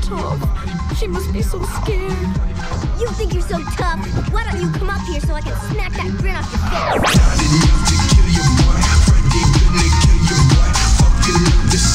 tough. She must be so scared. You think you're so tough? Why don't you come up here so I can smack that grin off your face? Enough to kill your boy. Friday gonna kill your boy. Fucking up this